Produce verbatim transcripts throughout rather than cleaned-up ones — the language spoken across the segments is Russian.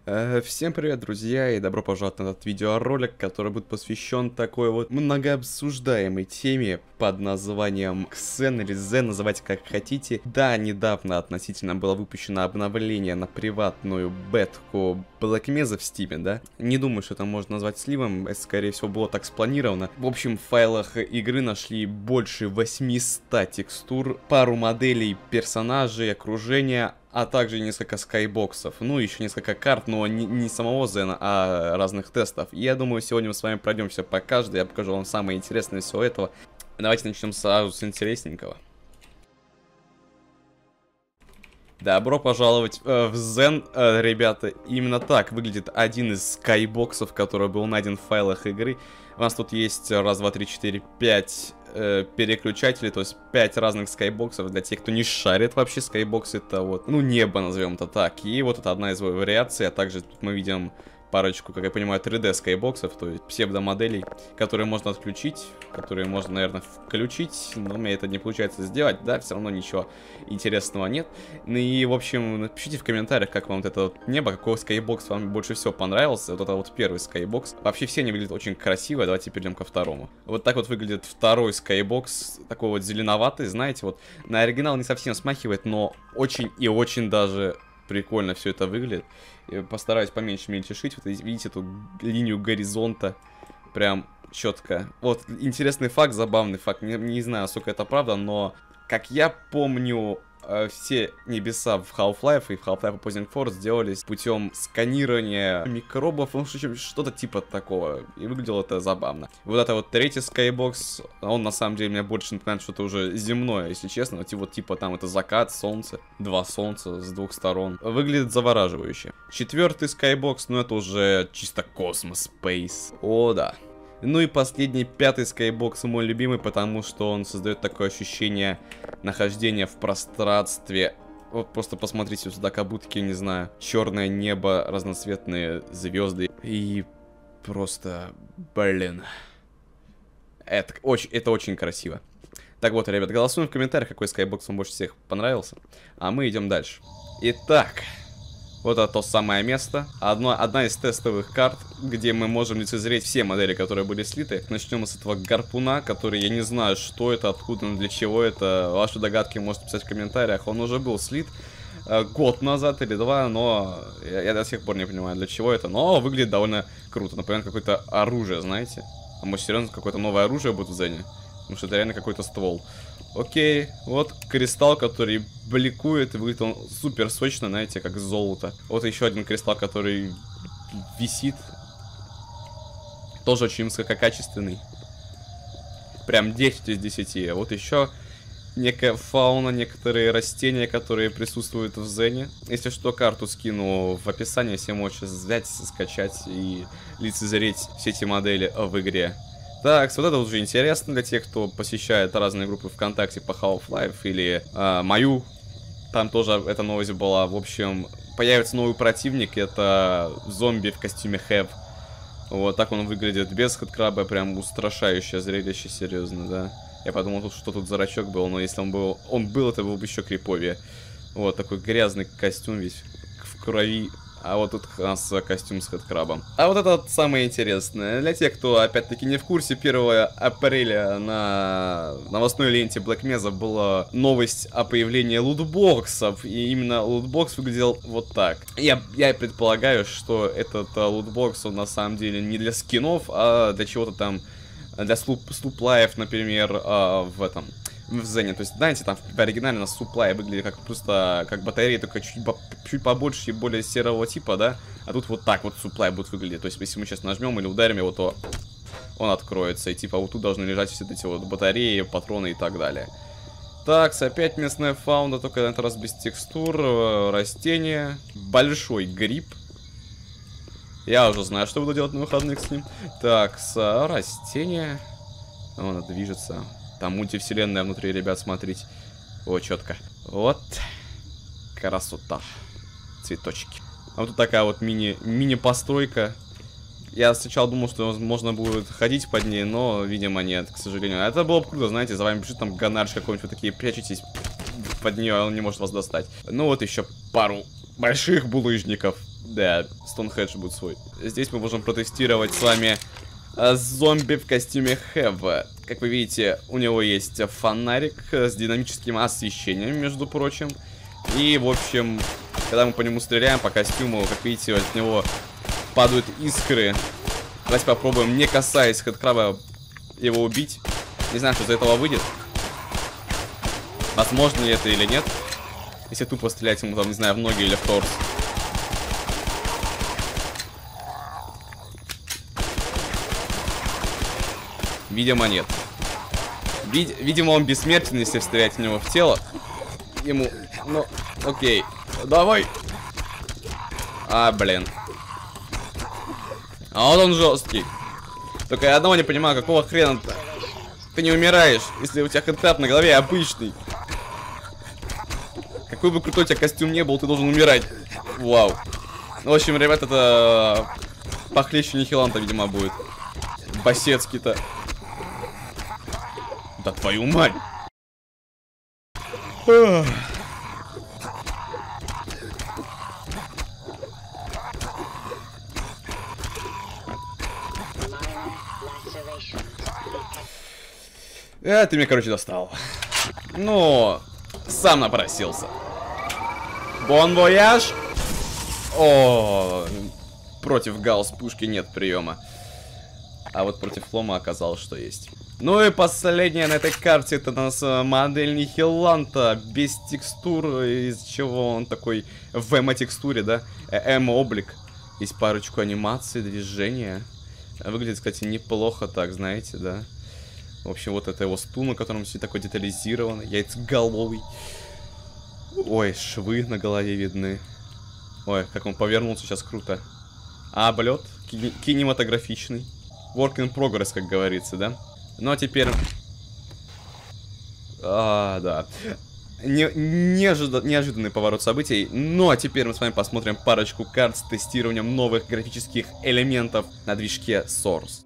Э, Всем привет, друзья, и добро пожаловать на этот видеоролик, который будет посвящен такой вот многообсуждаемой теме под названием Xen или Zen, называйте как хотите. Да, недавно относительно было выпущено обновление на приватную бетку Black Mesa в Steam, да? Не думаю, что это можно назвать сливом, это, скорее всего, было так спланировано. В общем, в файлах игры нашли больше восьмисот текстур, пару моделей персонажей, окружения, а также несколько скайбоксов, ну еще несколько карт, но не, не самого Зена, а разных тестов. И я думаю, сегодня мы с вами пройдемся по каждой, я покажу вам самое интересное из всего этого. Давайте начнем сразу с интересненького. Добро пожаловать э, в Zen, э, ребята. Именно так выглядит один из скайбоксов, который был найден в файлах игры. У нас тут есть раз, два, три, четыре, пять э, переключателей, то есть пять разных скайбоксов. Для тех, кто не шарит вообще, скайбокс это вот, ну, небо, назовем это так. И вот это одна из вариаций, а также тут мы видим парочку, как я понимаю, три дэ скайбоксов, то есть псевдомоделей, которые можно отключить, которые можно, наверное, включить, но мне это не получается сделать, да, все равно ничего интересного нет. Ну и, в общем, напишите в комментариях, как вам вот это вот небо, какой скайбокс вам больше всего понравился, вот это вот первый скайбокс. Вообще все они выглядят очень красиво, давайте перейдем ко второму. Вот так вот выглядит второй скайбокс, такой вот зеленоватый, знаете, вот на оригинал не совсем смахивает, но очень и очень даже прикольно все это выглядит. Я постараюсь поменьше мельтешить. Вот видите эту линию горизонта. Прям четко. Вот интересный факт, забавный факт. Не, не знаю, насколько это правда, но как я помню, все небеса в Half-Life и в Half-Life Opposing Force сделались путем сканирования микробов, ну что-то типа такого. И выглядело это забавно. Вот это вот третий скайбокс, он на самом деле меня больше напоминает что-то уже земное, если честно. Вот, вот типа там это закат, солнце, два солнца с двух сторон. Выглядит завораживающе. Четвертый скайбокс, ну это уже чисто космос, спейс. О да. Ну и последний, пятый скайбокс, мой любимый, потому что он создает такое ощущение нахождения в пространстве. Вот просто посмотрите сюда, как будто, не знаю, черное небо, разноцветные звезды. И просто, блин, это очень, это очень красиво. Так вот, ребят, голосуем в комментариях, какой скайбокс вам больше всех понравился. А мы идем дальше. Итак... Вот это то самое место. Одно, одна из тестовых карт, где мы можем лицезреть все модели, которые были слиты. Начнем с этого гарпуна, который я не знаю, что это, откуда, для чего это. Ваши догадки можете писать в комментариях. Он уже был слит э, год назад или два, но я, я до сих пор не понимаю, для чего это. Но выглядит довольно круто. Например, какое-то оружие, знаете. А может, серьезно, какое-то новое оружие будет в Зене? Потому что это реально какой-то ствол. Окей, вот кристалл, который бликует, и выглядит он супер сочно, знаете, как золото. Вот еще один кристалл, который висит. Тоже очень высококачественный. Прям десять из десяти. Вот еще некая фауна, некоторые растения, которые присутствуют в Зене. Если что, карту скину в описании, все можете взять, скачать и лицезреть все эти модели в игре. Так, вот это уже интересно для тех, кто посещает разные группы ВКонтакте по Half-Life или э, мою. Там тоже эта новость была. В общем, появится новый противник, это зомби в костюме Have. Вот так он выглядит без хэдкраба, прям устрашающее зрелище, серьезно, да. Я подумал, тут, что тут зрачок был, но если он был, он был, это был бы еще криповее. Вот такой грязный костюм весь в крови. А вот тут у нас костюм с хэдкрабом. А вот это вот самое интересное. Для тех, кто, опять-таки, не в курсе, первого апреля на новостной ленте Black Mesa была новость о появлении лутбоксов. И именно лутбокс выглядел вот так. Я, я предполагаю, что этот лутбокс, он на самом деле не для скинов, а для чего-то там, для слуп, слуплаев, например, а, в этом... в Зене. То есть, знаете, там в оригинале на суплай выглядит как просто как батарея, только чуть, чуть побольше и более серого типа, да? А тут вот так вот суплай будет выглядеть. То есть, если мы сейчас нажмем или ударим его, то он откроется. И типа вот тут должны лежать все эти вот батареи, патроны и так далее. Так, опять местная фауна, только на этот раз без текстур. Растения. Большой гриб. Я уже знаю, что буду делать на выходных с ним. Так, с растения. Он движется. Там мультивселенная внутри, ребят, смотрите. О, четко. Вот. Красота. Цветочки. А вот тут такая вот мини, мини-постройка. Я сначала думал, что можно будет ходить под ней, но, видимо, нет, к сожалению. Это было бы круто, знаете, за вами бежит там ганарш какой-нибудь, вы такие прячетесь под нее, а он не может вас достать. Ну вот еще пару больших булыжников. Да, Стоунхендж будет свой. Здесь мы можем протестировать с вами зомби в костюме Хэва. Как вы видите, у него есть фонарик с динамическим освещением, между прочим. И, в общем, когда мы по нему стреляем, по костюму, как видите, от него падают искры. Давайте попробуем, не касаясь хэдкраба, его убить. Не знаю, что из этого выйдет. Возможно ли это или нет. Если тупо стрелять ему, там, не знаю, в ноги или в торс. Видимо, нет. Вид видимо, он бессмертен, если стрелять в него в тело. Ему... Ну, окей. Давай. А, блин. А вот он жесткий. Только я одного не понимаю, какого хрена -то? Ты не умираешь, если у тебя хэдкраб на голове обычный. Какой бы крутой у тебя костюм не был, ты должен умирать. Вау. Ну, в общем, ребят, это похлеще Нихиланта, видимо, будет. Басецкий-то. Да твою мать! Ах. А, ты меня, короче, достал. Ну, сам напросился. Бон вояж! О, против гаусс пушки нет приема. А вот против флома оказалось, что есть. Ну и последняя на этой карте это у нас модель Нихиланта без текстур, из чего он такой в эмо-текстуре, да? Эмо-облик. Есть парочку анимаций, движения. Выглядит, кстати, неплохо так, знаете, да? В общем, вот это его стул, на котором все такой детализированный, яйцеголовый. Ой, швы на голове видны. Ой, как он повернулся сейчас круто. А облет Ки кинематографичный. Work in progress, как говорится, да? Ну а теперь... А, да. Не, неожидан... Неожиданный поворот событий. Ну а теперь мы с вами посмотрим парочку карт с тестированием новых графических элементов на движке Source.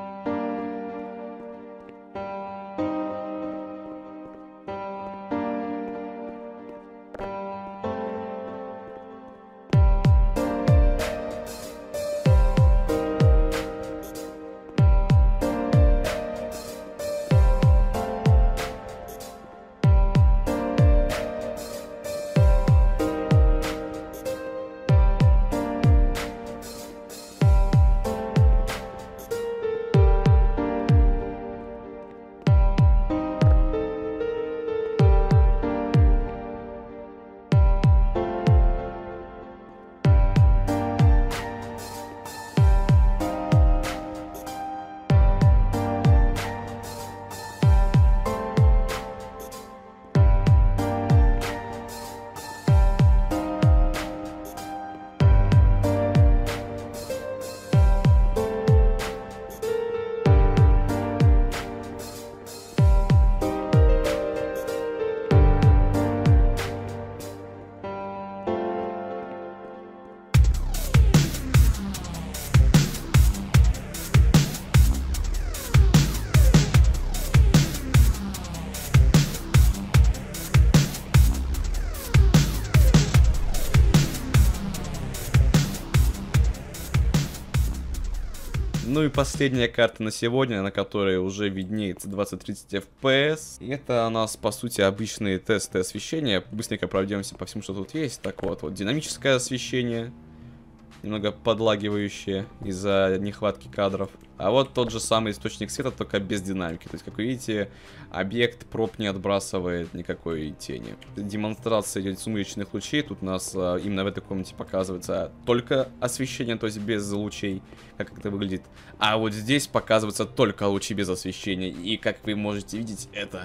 Ну и последняя карта на сегодня, на которой уже виднеется двадцать тридцать эф пи эс. И это у нас, по сути, обычные тесты освещения. Быстренько пройдемся по всему, что тут есть. Так вот, вот динамическое освещение. Немного подлагивающее из-за нехватки кадров. А вот тот же самый источник света, только без динамики. То есть, как вы видите, объект проб не отбрасывает никакой тени. Демонстрация идет сумеречных лучей. Тут у нас а, именно в этой комнате показывается только освещение, то есть без лучей, как это выглядит. А вот здесь показываются только лучи без освещения. И, как вы можете видеть, это...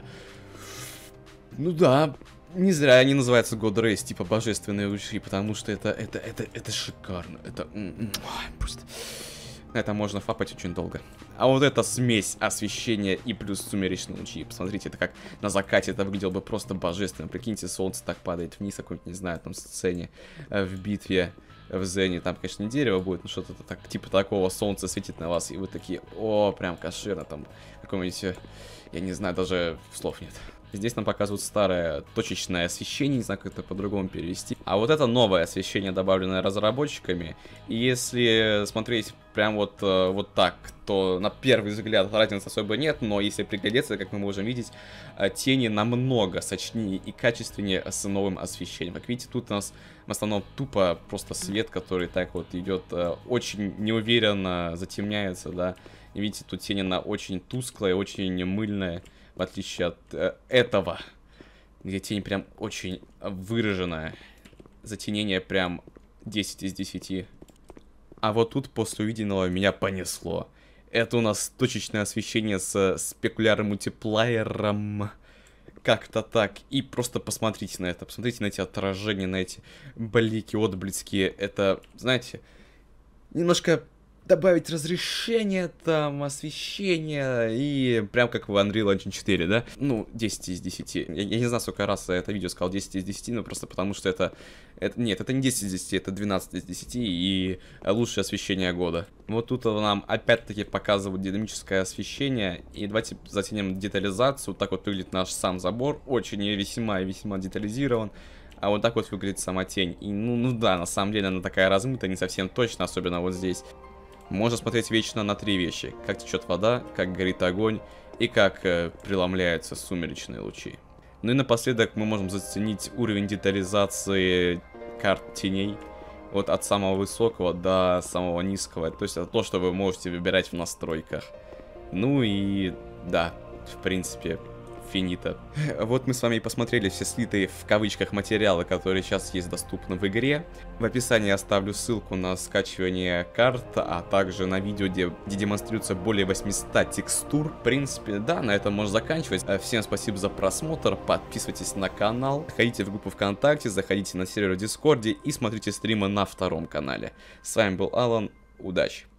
Ну да... Не зря они называются God Rays, типа божественные лучи, потому что это, это, это, это шикарно. Это, ой, просто... Это можно фапать очень долго. А вот эта смесь освещения и плюс сумеречные лучи. Посмотрите, это как на закате это выглядело бы просто божественно. Прикиньте, солнце так падает вниз, какой-нибудь, не знаю, там сцене в битве в Зене. Там, конечно, не дерево будет, но что-то так, типа такого, солнце светит на вас, и вы такие, о, прям кошерно, там, какой-нибудь Я не знаю, даже слов нет. Здесь нам показывают старое точечное освещение, не знаю, как это по-другому перевести. А вот это новое освещение, добавленное разработчиками. И если смотреть прям вот, вот так, то на первый взгляд разницы особо нет, но если приглядеться, как мы можем видеть, тени намного сочнее и качественнее с новым освещением. Как видите, тут у нас в основном тупо просто свет, который так вот идет очень неуверенно, затемняется, да. И видите, тут тени на очень тусклая, очень мыльная. В отличие от э, этого, где тень прям очень выраженная. Затенение прям десять из десяти. А вот тут после увиденного меня понесло. Это у нас точечное освещение с спекулярным мультиплеером. Как-то так. И просто посмотрите на это. Посмотрите на эти отражения, на эти блики, отблески. Это, знаете, немножко... добавить разрешение, там, освещение, и прям как в Unreal Engine четыре, да? Ну, десять из десяти. Я, я не знаю, сколько раз я это видео сказал десять из десяти, но просто потому что это... это нет, это не десять из десяти, это двенадцать из десяти, и лучшее освещение года. Вот тут нам опять-таки показывают динамическое освещение, и давайте затянем детализацию. Вот так вот выглядит наш сам забор, очень и весьма и весьма детализирован. А вот так вот выглядит сама тень. И, ну, ну да, на самом деле она такая размытая, не совсем точно, особенно вот здесь. Можно смотреть вечно на три вещи. Как течет вода, как горит огонь и как э, преломляются сумеречные лучи. Ну и напоследок мы можем заценить уровень детализации карт теней. Вот от самого высокого до самого низкого. То есть это то, что вы можете выбирать в настройках. Ну и да, в принципе... финита. Вот мы с вами и посмотрели все слитые в кавычках материалы, которые сейчас есть доступны в игре. В описании я оставлю ссылку на скачивание карт, а также на видео, где, где демонстрируется более восьмисот текстур. В принципе, да, на этом можно заканчивать. Всем спасибо за просмотр, подписывайтесь на канал, заходите в группу ВКонтакте, заходите на сервер в Дискорде и смотрите стримы на втором канале. С вами был Алан, удачи!